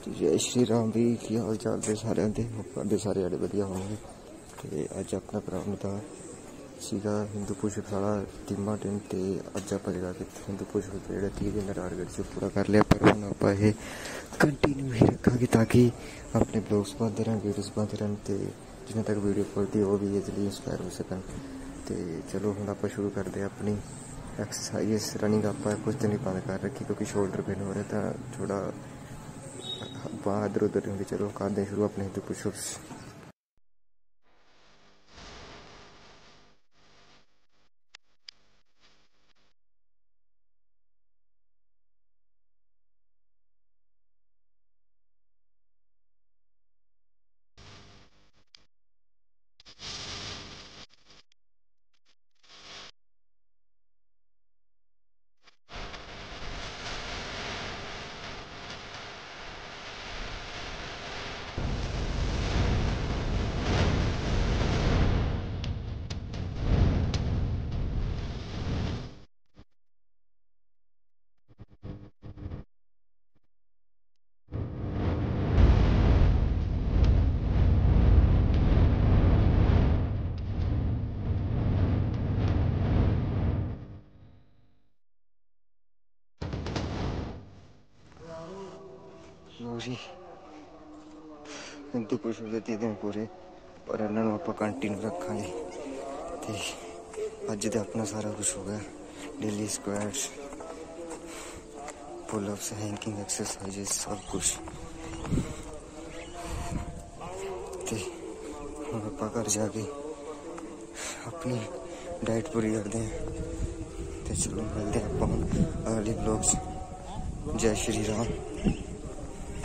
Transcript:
जय श्री राम भी की हाल चाल दे सारे दे सारे जड़े वधिया होंगे। तो अज अपना प्रोग्राम था सीगा हिंदू पुष्प सारा टीमा टीम तो अज आप हिंदू पुष्प जो 30 दिन का टारगेट से पूरा कर लिया। पर हम आप कंटिन्यू ही रखा ताकि अपने ब्लॉग्स बनते रहन वीडियोस बनते रहन तो जिन्हें तक वीडियो पढ़ती वो भी इजली इंस्पायर हो सकन। तो चलो हम आप शुरू करते हैं अपनी एक्सरसाइज रनिंग। आप कुछ दिन बंद कर रखी क्योंकि शोल्डर पेन हो रहा था थोड़ा बाहर इधर उधर होंगे। चलो करते हैं शुरू अपने हिंदू पुशअप्स। हिंदू पुशअप के 30 दिन पूरे पर इन्होंने आप कंटिन्यू रखा। तो अज तो अपना सारा कुछ हो गया daily squats pullups hanging exercises सब कुछ। तो हम आप घर जाके अपनी डाइट पूरी करते हैं। तो चलो मिलते हैं आप अगले ब्लॉग्स। जय श्री राम।